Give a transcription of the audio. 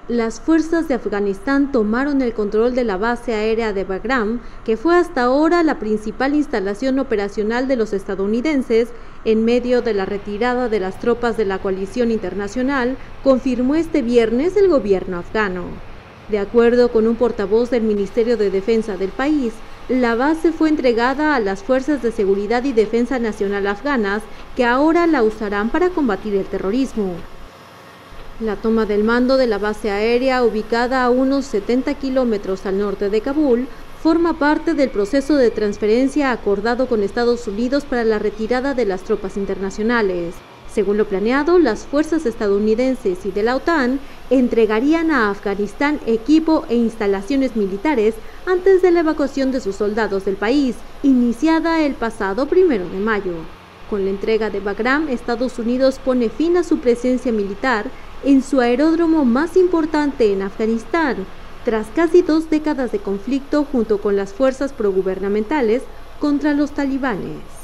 Las fuerzas de Afganistán tomaron el control de la base aérea de Bagram, que fue hasta ahora la principal instalación operacional de los estadounidenses, en medio de la retirada de las tropas de la coalición internacional, confirmó este viernes el gobierno afgano. De acuerdo con un portavoz del Ministerio de Defensa del país, la base fue entregada a las Fuerzas de Seguridad y Defensa Nacional afganas, que ahora la usarán para combatir el terrorismo. La toma del mando de la base aérea, ubicada a unos 70 kilómetros al norte de Kabul, forma parte del proceso de transferencia acordado con Estados Unidos para la retirada de las tropas internacionales. Según lo planeado, las fuerzas estadounidenses y de la OTAN entregarían a Afganistán equipo e instalaciones militares antes de la evacuación de sus soldados del país, iniciada el pasado 1 de mayo. Con la entrega de Bagram, Estados Unidos pone fin a su presencia militar en su aeródromo más importante en Afganistán, tras casi 2 décadas de conflicto junto con las fuerzas progubernamentales contra los talibanes.